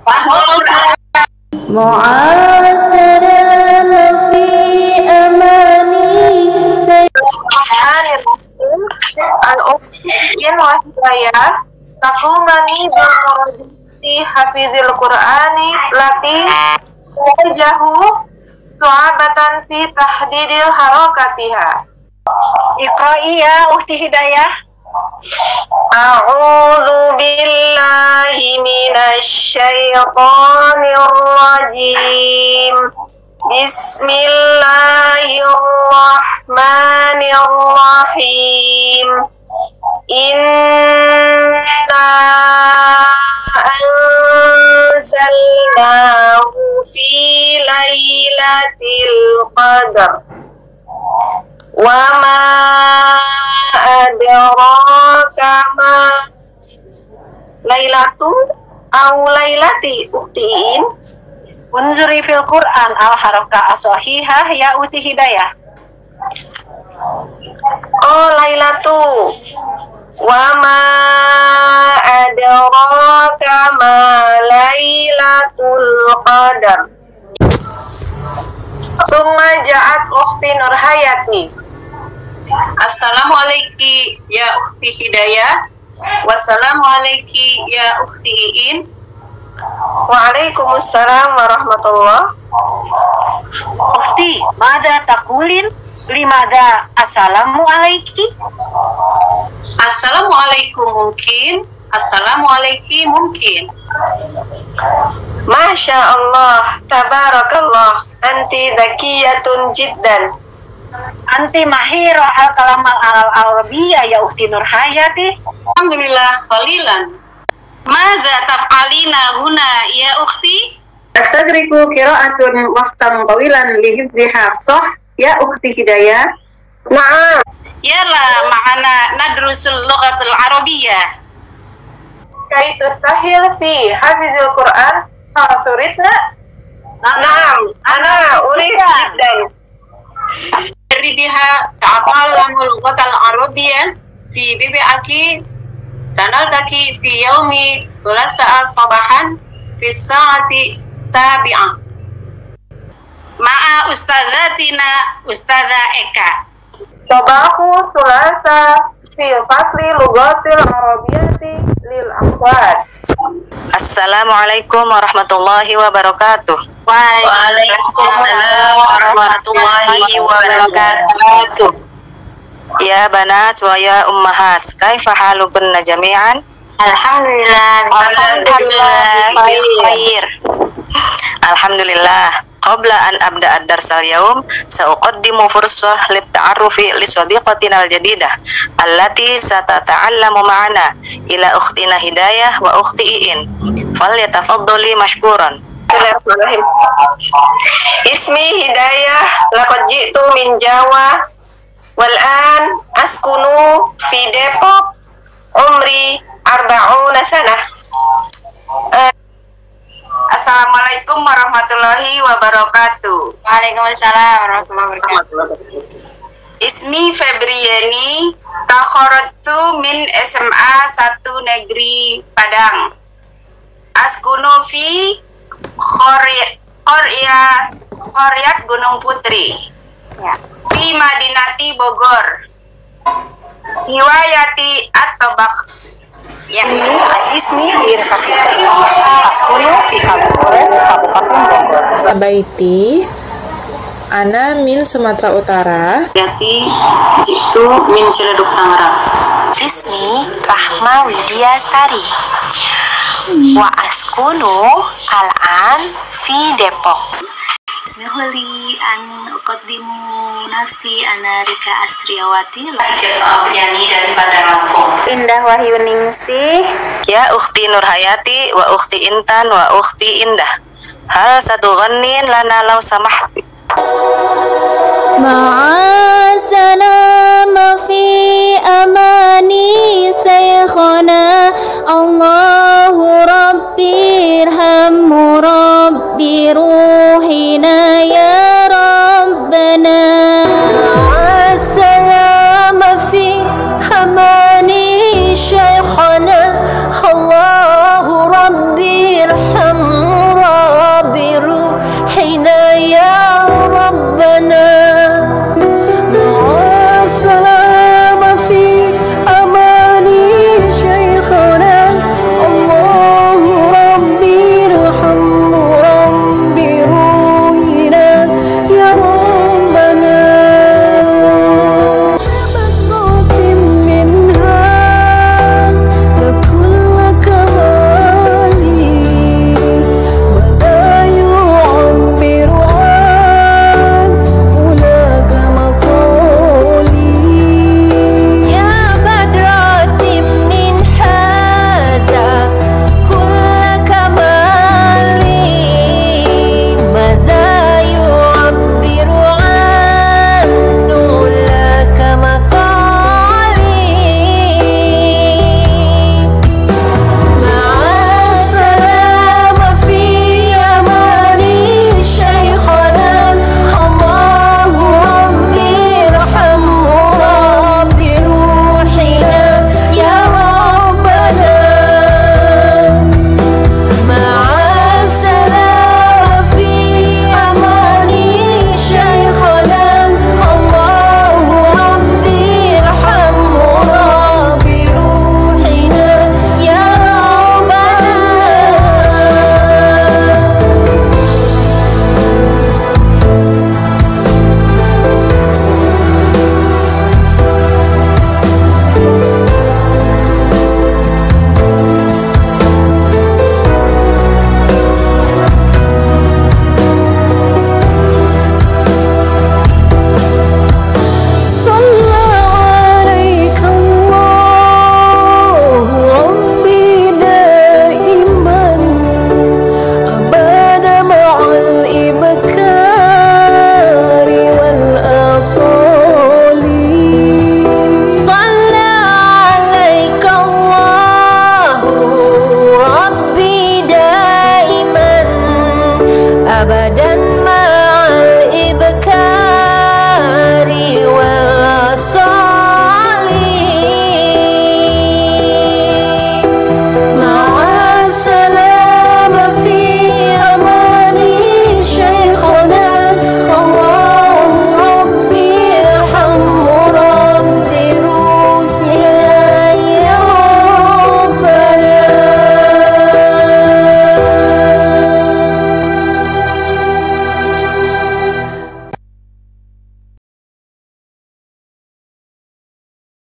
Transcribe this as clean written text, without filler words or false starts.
معاصرة في أماني Al-Uqtin wa Hidayah Takumani bil-murajati hafizil Qur'ani Lati Wajahu Su'abatan fi tahdidil harakatiha. Iqra'i ya Ukhti Hidayah. A'udzu billahi minasy syaithanir rajim. Bismillahirrahmanirrahim. Inna anzalnahu fi lailatul qadar. Wa ma adraka ma lailatul au lailati uktiin. Unzuri fil Qur'an al-harakah as-sahihah ya Ukhti Hidayah. Oh lailatu. Wa ma adraka ma lailatul qadar. Summa ja'at ukhti Nurhayati. Assalamualaikum ya Ukhti Hidayah. Wassalamualaikum ya Ukhti Iin. Waalaikumsalam warahmatullah. Ukhti, mada takulin? Limada assalamualaikum? Assalamualaikum mungkin. Assalamualaikum mungkin. Masya Allah, tabarakallah, anti zakiyatun jiddan. Anti mahira al-kalam al-arabiyah ya Ukhti Nurhayati. Alhamdulillah khalilan. Mada taf'alina huna ya Ukhti? Astagriku qira'atun wastam tawilan li hifziha sah ya Ukhti Hidayah. Na'am. Yala ma'ana nadrusul lughatul arabiyyah. Kaitu sahil fi hafizil Qur'an suritna. Na'am, ana urid jiddan. Ridiha ta'alamul lughatul arabiyyah fi bibi'aki sanaltaki fi yaumi thulatsa'a sabahan fi sa'ati sabi'ah ma'a ustadzatina Ustadzah Eka. Sabahu sulasa fi fasli lughatil arabiyyati lil akhwat. Assalamualaikum warahmatullahi wabarakatuh. Waalaikumsalam warahmatullahi wabarakatuh. Ya banat wa ya ummahat, kaifa halukunna jami'an? Alhamdulillah bil khair. Alhamdulillah. Qabla an abda ad-darsal yaum sa'uqaddimu fursah lit-ta'arrufi li sadiqatina al-jadidah allati satata'allamu ma'ana ila ukhtina Hidayah wa ukhti Iin. Falyatafaddali mashkuran. Ismi Hidayah, laqad ji'tu min Jawa wal an askunu fi Depok. Umri 40 sanah. Assalamualaikum warahmatullahi wabarakatuh. Waalaikumsalam warahmatullahi wabarakatuh. Ismi Febriani, takharajtu min SMA 1 Negeri Padang. Askunu fi Qaryat Gunung Putri. Ya. Fi Madinati Bogor. Hiwayati at-tabaq. Ya. Ismi Irsati. Askunu fi Kabupaten Bogor. Baiti Ana min Sumatera Utara. Yati jitu min Ciledug Tangerang. Ismi Rahma Widya Sari. Wa askunu al-an fi Depok. Bismillahirrahmanirrahim. An uqaddimu nafsi ana Rika Astriawati. Yani daripada Lampung. Indah Wahyuningsih. Ya ukhti Nurhayati wa ukhti Intan wa ukhti Indah. Hal satu ghanin lana law samahti. Ma'asalama fi amani saykhana Allahu